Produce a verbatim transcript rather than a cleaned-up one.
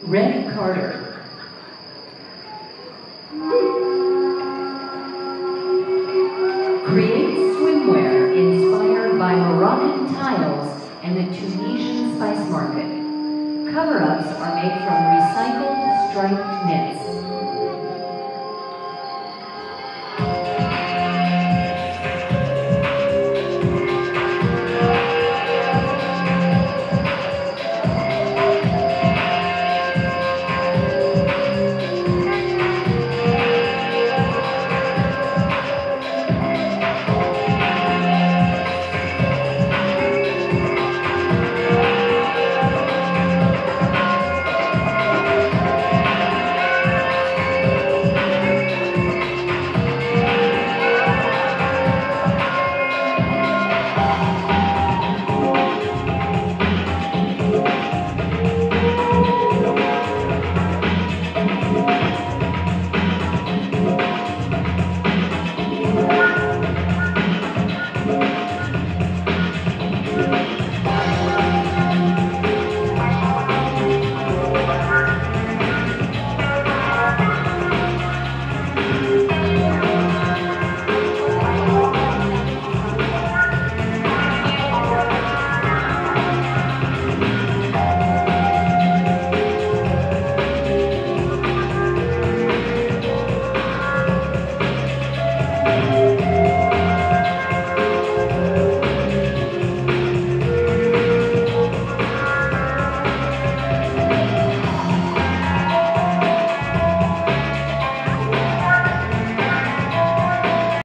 Red Carter. Creates swimwear inspired by Moroccan tiles and the Tunisian spice market. Cover-ups are made from recycled striped knits.